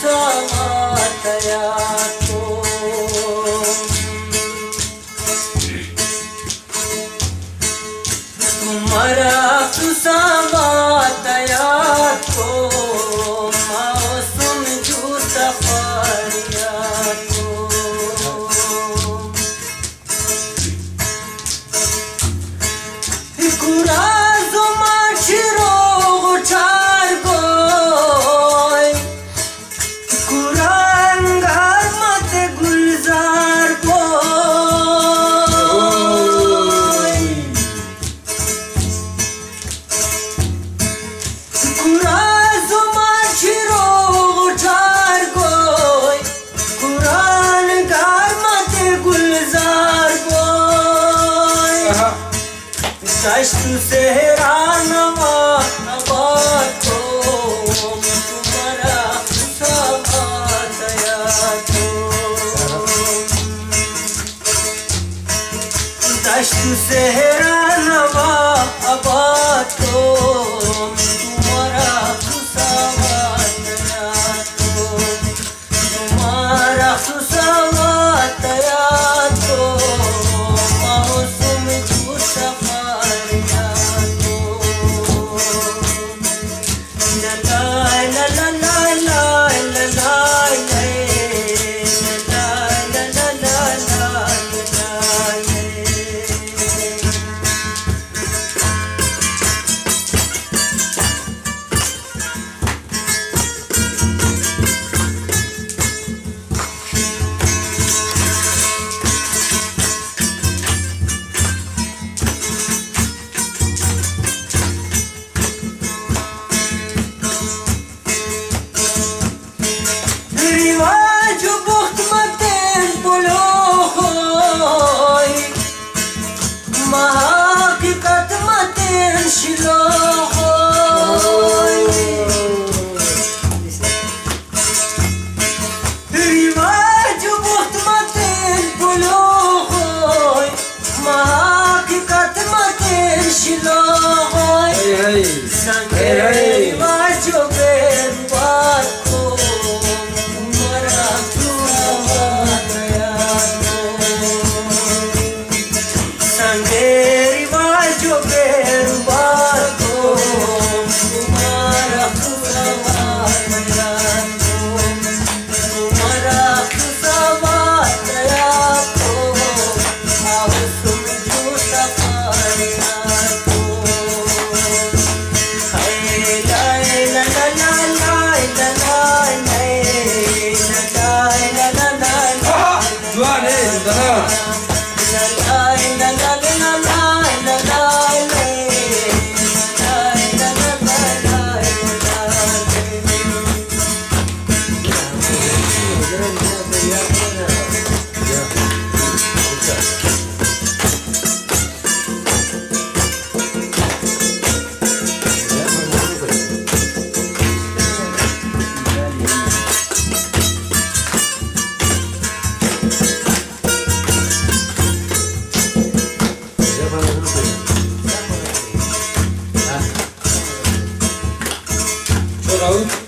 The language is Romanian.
kusamataya ko tumhara kusamataya ko mausum ju safariya ko kurazo machiro gochar goy kuran gar mate gulzar goy kurazo machiro gochar goy kuran gar mate gulzar goy Dashtu seheranama abad ko tumhara kusamataya ko Dashtu seheranama abad ko tumhara kusamataya ko tumhara kusamataya ko mausum ju safariya ko la la la la la la la la रिवाज बुख्त मतें बुलोखोय महकीकत मतें शिलोखोय रिवाज बुख्त मतें बुलोखोय महकीकत मतें शिलोखोय संगे रिवाज बेरुबार को Sangeri vajo berubar ko tumhara kusamataya ko tumhara kusamataya ko mausum ju safariya ko hai la la la la la la la la la Juane, dana. Raúl.